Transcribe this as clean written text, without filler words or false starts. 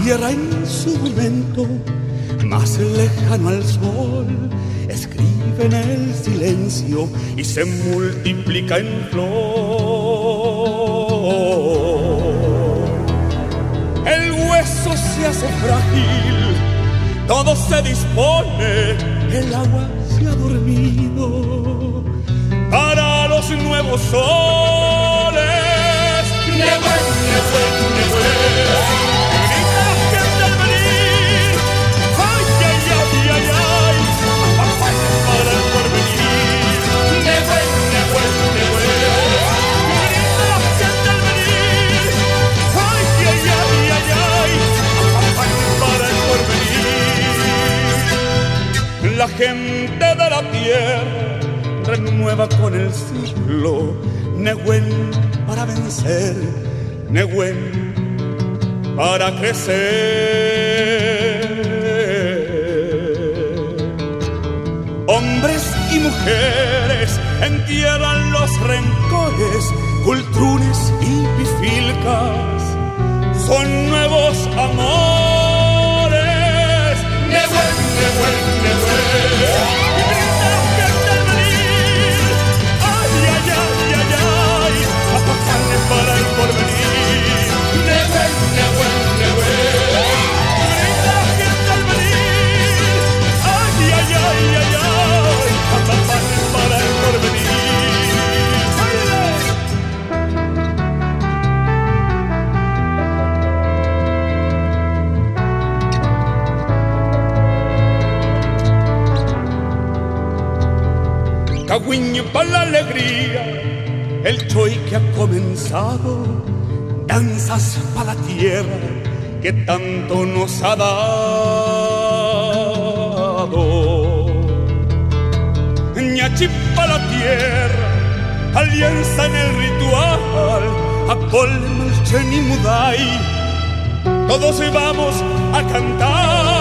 tierra en su momento más lejano al sol escribe en el silencio y se multiplica en flor. El hueso se hace frágil, todo se dispone, el agua se ha dormido para los nuevos soles. Nehuen, Nehuen, Nehuen, grita la gente al venir. Ay, ay, ay, ay, ay, para el porvenir. Nehuen, Nehuen, Nehuen, grita la gente al venir. Ay, ay, ay, ay, ay, para el porvenir. La gente de la tierra renueva con el siglo. Nehuen para vencer, Nehuen para crecer. Hombres y mujeres entierran los rencores, cultrunes y pifilcas, son nuevos amores. Nehuen, Nehuen, Nehuen. Para el porvenir, Nehuen, Nehuen, Nehuen, grita la gente al venir. Ay, ay, ay, ay, ay, para el porvenir. Cagüiño para la alegría, el choy que ha comenzado, danzas para la tierra que tanto nos ha dado. Ñachi para la tierra, alianza en el ritual, Apol, Melchen y Muday, todos vamos a cantar.